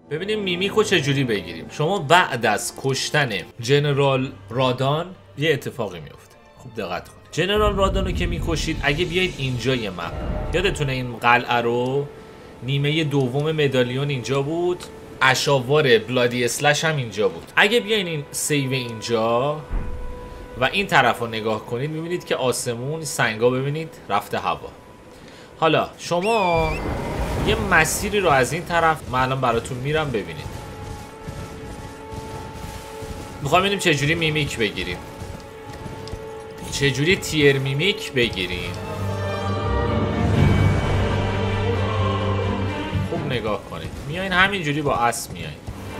ببینیم میمیکو چجوری بگیریم. شما بعد از کشتن جنرال رادان یه اتفاقی میفته. خوب دقت کنید. جنرال رادانو که میکشید، اگه بیاید اینجا یه مپ، یادتونه این قلعه رو نیمه دوم مدالیون اینجا بود، اشاوار بلادی اسلش هم اینجا بود. اگه بیاین این سیو اینجا و این طرف رو نگاه کنید، میبینید که آسمون سنگا ببینید رفته هوا. حالا شما یه مسیری رو از این طرف من الان براتون میرم ببینید. میخوام ببینیم چجوری میمیک بگیریم، چجوری تیر میمیک بگیریم. خوب نگاه کنید. میایین همینجوری با اسب میایین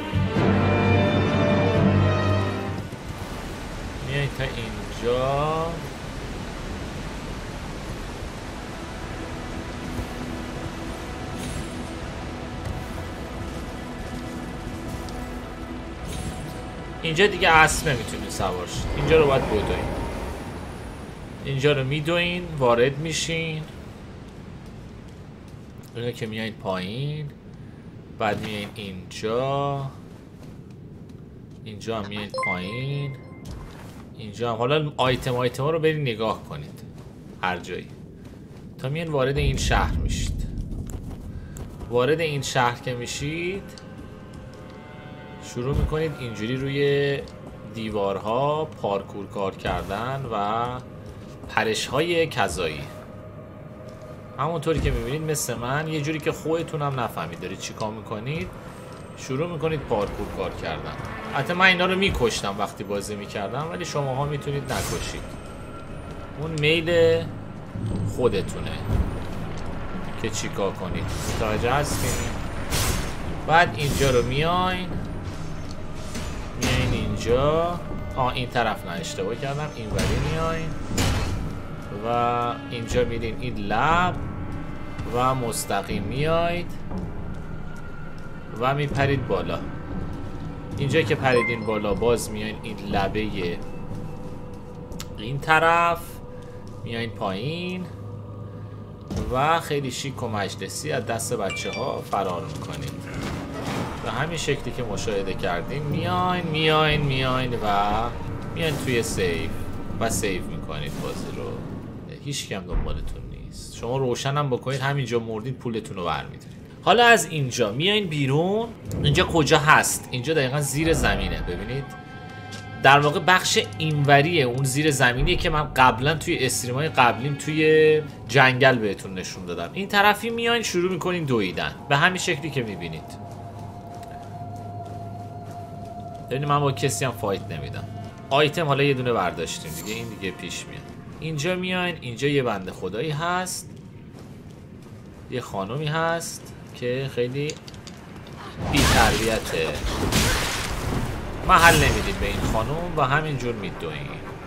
تا اینجا. اینجا دیگه اسب نمیتونید سوار شید. اینجا رو باید بدوین. اینجا رو میدوین، وارد میشین. اینا که میایین پایین، بعد میایین اینجا هم میایین پایین، اینجا هم. حالا آیتم ها رو برید نگاه کنید هر جایی تا میایین وارد این شهر میشید. وارد این شهر که میشید، شروع میکنید اینجوری روی دیوارها پارکور کار کردن و پرش های کذایی. همونطوری که میبینید مثل من، یه جوری که خودتون هم نفهمید دارید چی کار میکنید، شروع میکنید پارکور کار کردن. حتی من اینا رو میکشتم وقتی بازی میکردم، ولی شماها میتونید نکشید. اون میل خودتونه که چی کار کنید. متوجه هستین؟ بعد اینجا رو میاین اینجا. این طرف نه، اشتباه کردم، این وری میاین و اینجا میرین این لب و مستقیم میاید و میپرید بالا. اینجا که پریدین بالا، باز میاین این لبه این طرف، میاین پایین و خیلی شیک و مجلسی از دست بچه ها فرار میکنید. به همین شکلی که مشاهده کردیم میاین و میاین توی سیو و سیو میکنید بازی رو. هیچ کم دنبالتون نیست. شما روشنم بکنید، همینجا مردید پولتون رو برمیدارید. حالا از اینجا میاین بیرون. اینجا کجا هست؟ اینجا دقیقا زیر زمینه. ببینید در واقع بخش اینوریه اون زیر زمینیه که من قبلا توی استریمای قبلیم توی جنگل بهتون نشون دادم. این طرفی میاین شروع میکنین دویدن به همین شکلی که میبینید. ببینید من با کسی هم فایت نمیدم. آیتم حالا یه دونه برداشتیم دیگه، این دیگه پیش میاد. اینجا میاین، اینجا یه بنده خدایی هست، یه خانومی هست که خیلی بی تربیته. محل نمیدید به این خانوم و همینجور میدوین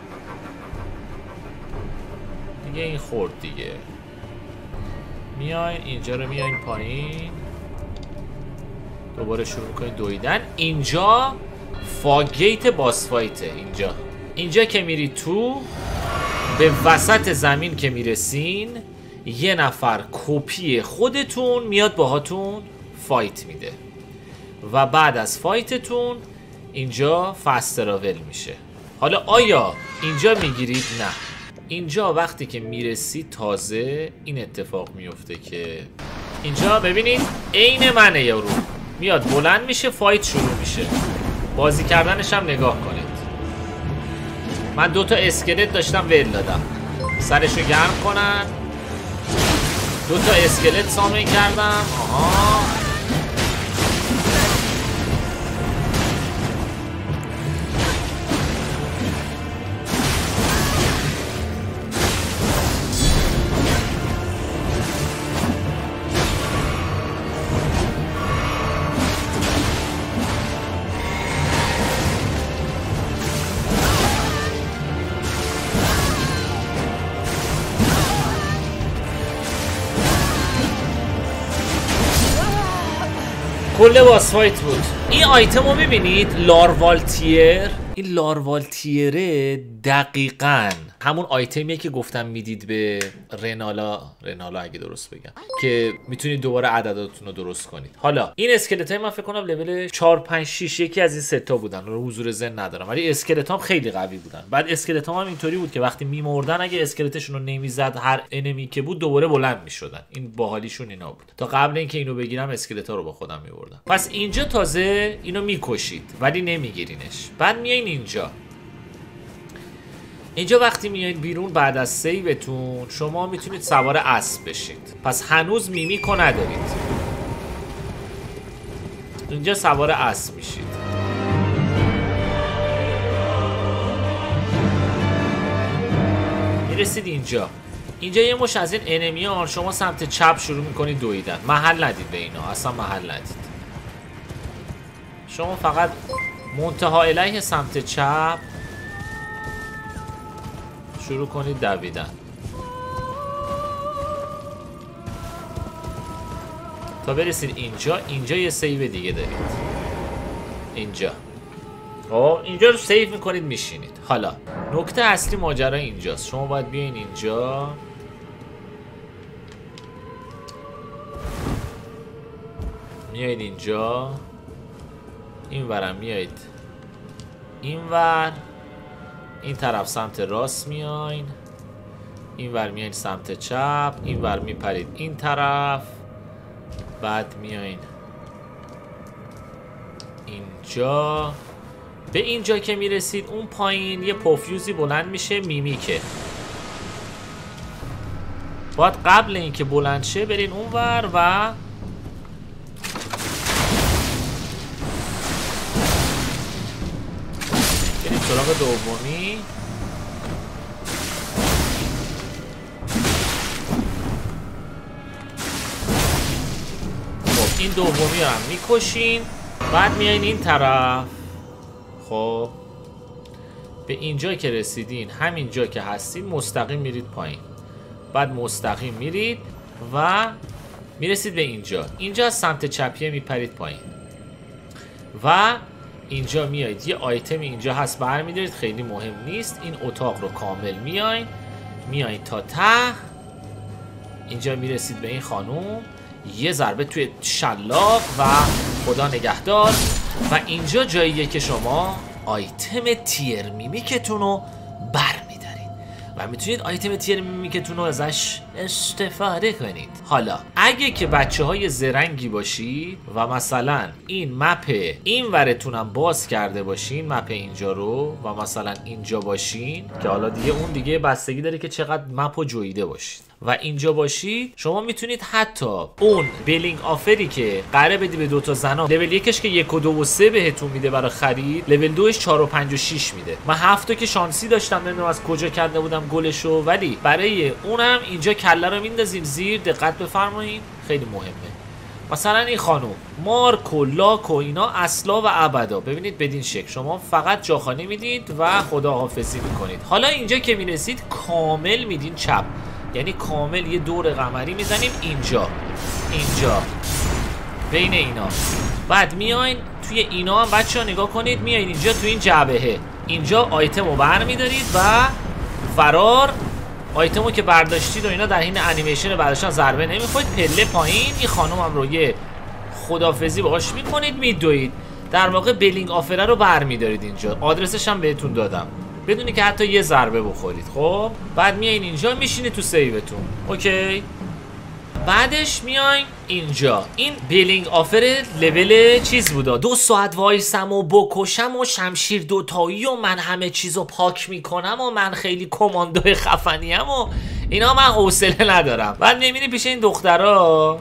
دیگه. این خورد دیگه. میاین اینجا رو میاین پایین، دوباره شروع میکنید دویدن. اینجا فاگیت باس فایته. اینجا که میری تو، به وسط زمین که میرسین، یه نفر کپی خودتون میاد باهاتون فایت میده و بعد از فایتتون اینجا فست تراول میشه. حالا آیا اینجا میگیرید؟ نه. اینجا وقتی که میرسید تازه این اتفاق میفته که اینجا ببینید عین منه، یارو میاد بلند میشه، فایت شروع میشه. بازی کردنش هم نگاه کنید. من 2 تا اسکلت داشتم ول دادم، سرشو گرم کنن. 2 تا اسکلت سامن کردم. آها کل باس فایت بود. این آیتم رو میبینید، لاروال تیر. این لاروال تیره دقیقاً همون آیتمیه که گفتم میدید به رنالا اگه درست بگم، که میتونید دوباره عدداتون رو درست کنید. حالا این اسکلت های من فکر کنم لول 4 5 6 یکی از این ستا بودن، رو حضور ذهن ندارم، ولی اسکلت هم خیلی قوی بودن. بعد اسکلت هم اینطوری بود که وقتی میمردن اگه اسکلتشون رو نمیزد هر انمی که بود دوباره بلند میشدن. این باحالیشون اینا بود. تا قبل اینکه اینو بگیرم اسکلت ها رو با خودم میبردم. پس اینجا تازه اینو میکشید ولی نمیگیرینش. بعد میایین اینجا وقتی میایید بیرون بعد از سیوتون شما میتونید سوار اسب بشید. پس هنوز میمیکو ندارید. اینجا سوار اسب میشید. میرسید اینجا یه مش از این انمیان شما سمت چپ شروع میکنید دویدن. محل ندید به اینا، اصلا محل ندید. شما فقط منتها الیه سمت چپ شروع کنید دویدن تا برسید اینجا یه سیو دیگه دارید. اینجا رو سیو میکنید میشینید. حالا نکته اصلی ماجرا اینجاست. شما باید بیاین اینجا میایید اینجا، این ورم میایید این ور، این طرف سمت راست میاین، این ور میاین سمت چپ، این ور میپرید این طرف، بعد میاین اینجا. به اینجا که میرسید اون پایین یه پوفیوزی بلند میشه، میمیکه. باید قبل اینکه بلند شه برین اون ور و بریم سراغ دومی. خب این دومی رو هم میکشین. بعد میایین این طرف. خب به اینجا که رسیدین، همین جا که هستین مستقیم میرید پایین. بعد مستقیم میرید و میرسید به اینجا از سمت چپیه میپرید پایین و اینجا میایید یه آیتم اینجا هست برمیدارید، خیلی مهم نیست. این اتاق رو کامل میایید تا ته. اینجا میرسید به این خانوم، یه ضربه توی شلاق و خدا نگهدار. و اینجا جاییه که شما آیتم تیر میمیکتون رو برمیدارید و میتونید آیتم تیر میمیکتون رو ازش استفاده کنید. حالا اگه که بچه های زرنگی باشید و مثلا این مپ این ورتونم باز کرده باشین، مپ اینجا رو، و مثلا اینجا باشین، که حالا دیگه اون دیگه بستگی داره که چقدر مپ رو جویده باشید، و اینجا باشید شما میتونید حتی اون بیلینگ آفری که قراره بدی به دوتا زنا، لول 1ش که 1 و 2 و 3 بهتون میده برای خرید، لول 2ش 4 و 5 و 6 میده. من 7 که شانسی داشتم، نمیدونم از کجا کرده بودم گلشو، ولی برای اونم اینجا کله رو میندازیم زیر. دقت بفرمایید خیلی مهمه. مثلا این خانوم مارک و لاک و اینا اصلا و ابدا، ببینید بدین شکل شما فقط جاخانه میدید و خداحافظی میکنید. حالا اینجا که میرسید کامل میدین چپ، یعنی کامل یه دور قمری میزنیم اینجا بین اینا. بعد میاین توی اینا هم بچه ها نگاه کنید، میاین اینجا توی این جعبهه، اینجا آیتم رو برمیدارید و فرار. آیتم رو که برداشتید و اینا در حین انیمیشن برداشتن ضربه نمیخورید، پله پایین. این خانم هم رو یه خدافزی باهاش میکنید، میدوید. در واقع بیلینگ آفره رو برمیدارید اینجا. آدرسش هم بهتون دادم بدونی که حتی یه ضربه بخورید. خب بعد میایین اینجا میشینید تو سیوتون. اوکی. بعدش میاین اینجا، این بیلینگ آفر لول چیز بودا، 2 ساعت وایسم و بکشم و شمشیر دوتایی و من همه چیزو پاک میکنم و من خیلی کماندو خفنیم و اینا، من حوصله ندارم. بعد نمیری پیش این دخترا.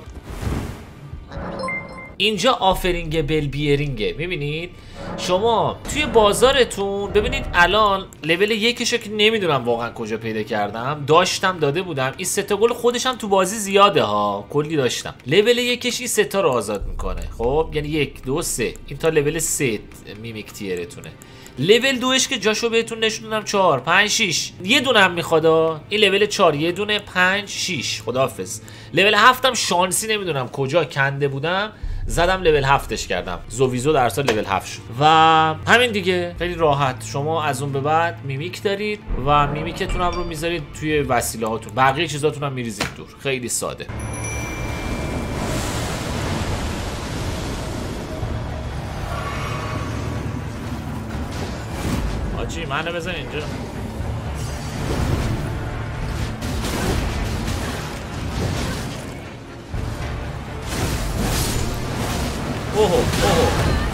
اینجا آفرینگ بل بیرینگه. میبینید شما توی بازارتون، ببینید الان لول 1شو که نمیدونم واقعا کجا پیدا کردم، داشتم داده بودم. این 3 تا گل خودشم تو بازی زیاده ها، کلی داشتم. لول 1ش این 3 تا رو آزاد میکنه. خب یعنی 1 2 3، این تا لول 3 میمیک تیرتونه. لول 2ش که جاشو بهتون نشون دادم 4 5 6 یه دونه هم میخواد. این لول 4 یه دونه 5 6 خداحافظ. لول 7 هم شانسی نمیدونم کجا کنده بودم زدم لول 7ش کردم. زوویزو در اصل لول 7 شد و همین دیگه. خیلی راحت. شما از اون به بعد میمیک دارید و میمیکتون هم رو میذارید توی وسیله هاتون، بقیه چیزاتون هم میریزید دور. خیلی ساده. آجی منو بزن اینجا. اوه اوه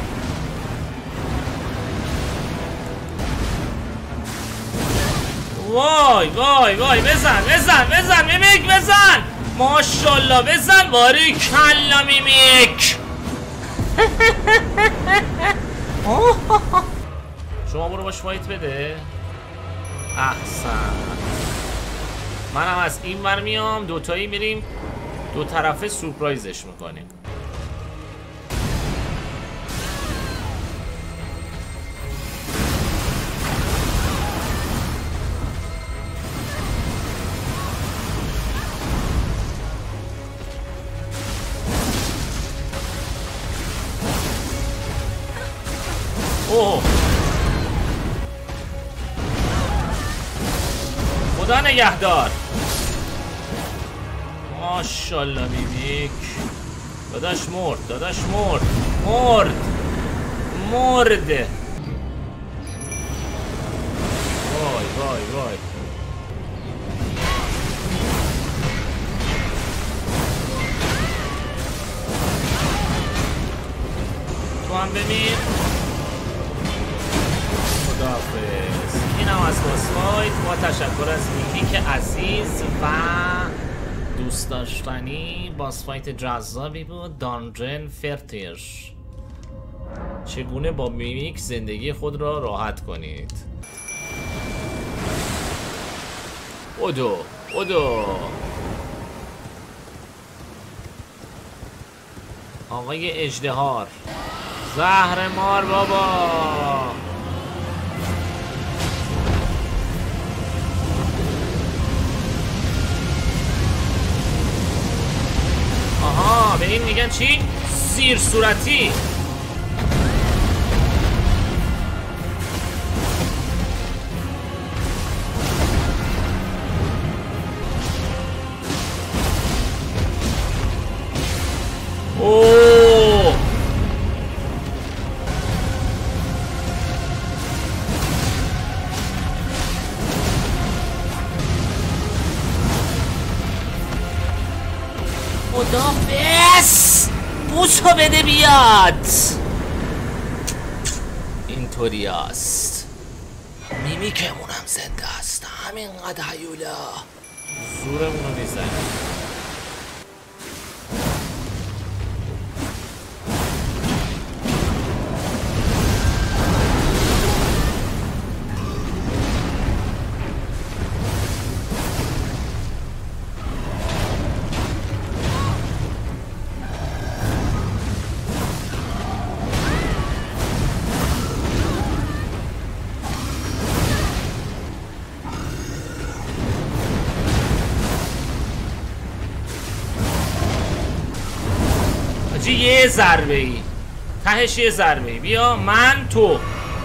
وای وای وای بزن بزن بزن میمیک بزن. ماشاءالله بزن. باری کلا میمیک. شما برو باش فایت بده. احسن. منم از این ور میام. دوتایی میریم دو طرفه سورپرایزش میکنیم. اوه خدا نگهدار. ماشاءالله میمیک. داداش مرد. داداش مرد. مرد. مرد. وای وای وای. تو هم بمیر. خداحافظ. این هم از باس فایت. با تشکر از میمیک عزیز و دوست داشتنی. باس فایت جذابی بود. دانجن فرتیش. چگونه با میمیک زندگی خود را راحت کنید. اودو اودو. آقای اژدهار. زهر مار بابا. آها به این میگن چی؟ سیر صورتی. اوه خدافظ. بوسو بده بیاد. اینطوری است. میمیکمونم زنده است. همینقدر هیولا. زورمونو میزنه. یه ضربه ای تهش. یه ضربه ای. بیا من تو.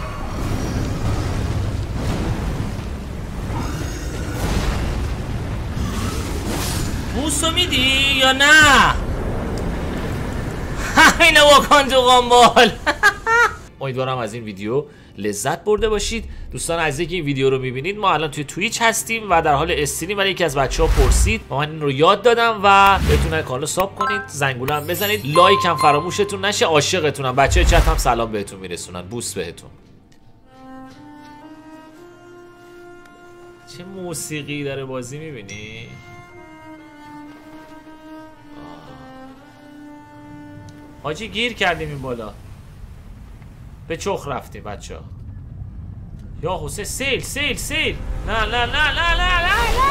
بوسو میدی یا نه؟ همینو بکن تو قنبال. امیدوارم از این ویدیو لذت برده باشید. دوستان عزیزی که این ویدیو رو میبینید، ما الان توی توییچ هستیم و در حال استریم، ولی یکی از بچه‌ها پرسید و من این رو یاد دادم و بهتون کانال ساب کنید، زنگوله هم بزنید، لایک هم فراموشتون نشه. عاشقتونم. بچه‌های چت هم سلام بهتون میرسونن. بوس بهتون. چه موسیقی داره بازی میبینی؟ حاجی گیر کردیم این بالا. به چخ رفتیم بچه ها. یا حسین سیل سیل سیل. نه نه نه نه نه نه نه.